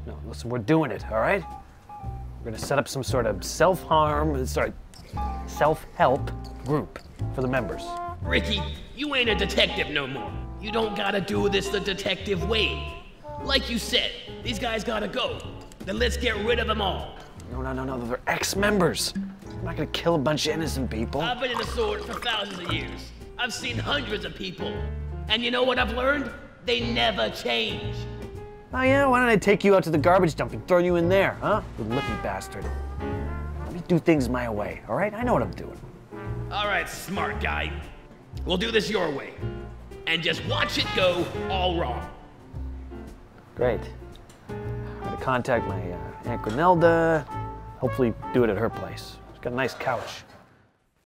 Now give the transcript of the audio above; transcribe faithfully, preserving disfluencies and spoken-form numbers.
No, listen, we're doing it, all right? We're gonna set up some sort of self-harm, sorry, self-help group for the members. Ricky, you ain't a detective no more. You don't gotta do this the detective way. Like you said, these guys gotta go. Then let's get rid of them all. No, no, no, no, they're ex-members. I'm not gonna kill a bunch of innocent people. I've been in the sword for thousands of years. I've seen hundreds of people. And you know what I've learned? They never change. Oh yeah, why don't I take you out to the garbage dump and throw you in there, huh? Good-looking bastard. Let me do things my way, all right? I know what I'm doing. All right, smart guy. We'll do this your way. And just watch it go all wrong. Great. I'm gonna contact my uh, Aunt Granelda. Hopefully do it at her place. She's got a nice couch.